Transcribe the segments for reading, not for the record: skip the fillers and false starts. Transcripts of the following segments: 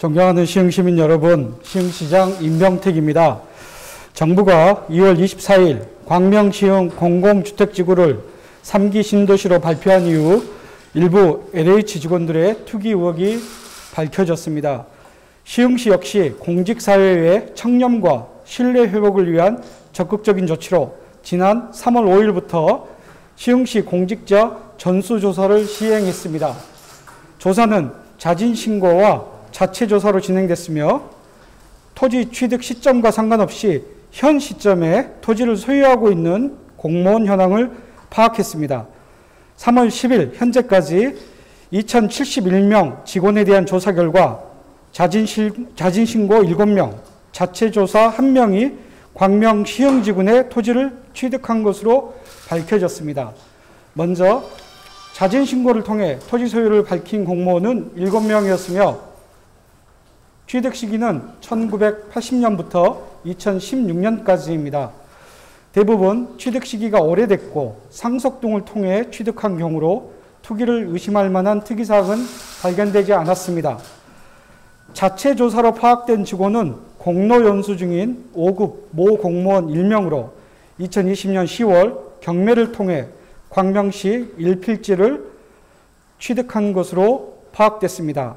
존경하는 시흥시민 여러분, 시흥시장 임병택입니다. 정부가 2월 24일 광명시흥 공공주택지구를 3기 신도시로 발표한 이후 일부 LH 직원들의 투기 의혹이 밝혀졌습니다. 시흥시 역시 공직사회의 청렴과 신뢰 회복을 위한 적극적인 조치로 지난 3월 5일부터 시흥시 공직자 전수조사를 시행했습니다. 조사는 자진신고와 자체조사로 진행됐으며 토지 취득 시점과 상관없이 현 시점에 토지를 소유하고 있는 공무원 현황을 파악했습니다. 3월 10일 현재까지 2071명 직원에 대한 조사 결과 자진신고 7명, 자체조사 1명이 광명 시흥지군의 토지를 취득한 것으로 밝혀졌습니다. 먼저 자진신고를 통해 토지 소유를 밝힌 공무원은 7명이었으며 취득 시기는 1980년부터 2016년까지입니다. 대부분 취득 시기가 오래됐고 상속등을 통해 취득한 경우로 투기를 의심할 만한 특이사항은 발견되지 않았습니다. 자체조사로 파악된 직원은 공로연수 중인 5급 모 공무원 1명으로 2020년 10월 경매를 통해 광명시 1필지를 취득한 것으로 파악됐습니다.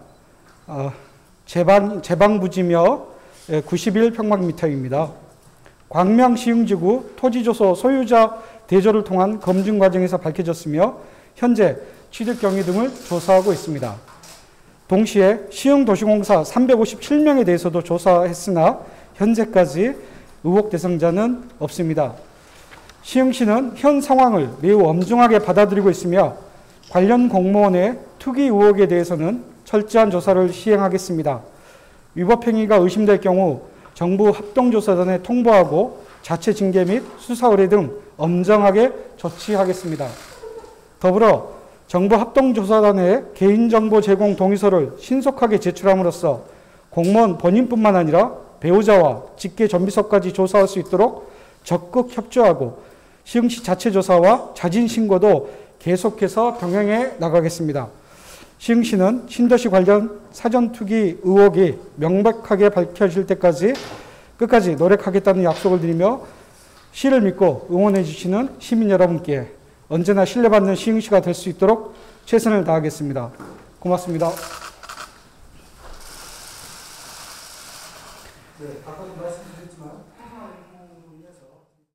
제방 부지며 91평방미터입니다. 광명시흥지구 토지조소 소유자 대조를 통한 검증 과정에서 밝혀졌으며 현재 취득 경위 등을 조사하고 있습니다. 동시에 시흥도시공사 357명에 대해서도 조사했으나 현재까지 의혹 대상자는 없습니다. 시흥시는 현 상황을 매우 엄중하게 받아들이고 있으며 관련 공무원의 투기 의혹에 대해서는 철저한 조사를 시행하겠습니다. 위법행위가 의심될 경우 정부 합동조사단에 통보하고 자체 징계 및 수사 의뢰 등 엄정하게 조치하겠습니다. 더불어 정부 합동조사단에 개인정보 제공 동의서를 신속하게 제출함으로써 공무원 본인뿐만 아니라 배우자와 직계 전비서까지 조사할 수 있도록 적극 협조하고 시흥시 자체조사와 자진신고도 계속해서 병행해 나가겠습니다. 시흥시는 신도시 관련 사전투기 의혹이 명백하게 밝혀질 때까지 끝까지 노력하겠다는 약속을 드리며 시를 믿고 응원해 주시는 시민 여러분께 언제나 신뢰받는 시흥시가 될 수 있도록 최선을 다하겠습니다. 고맙습니다. 네,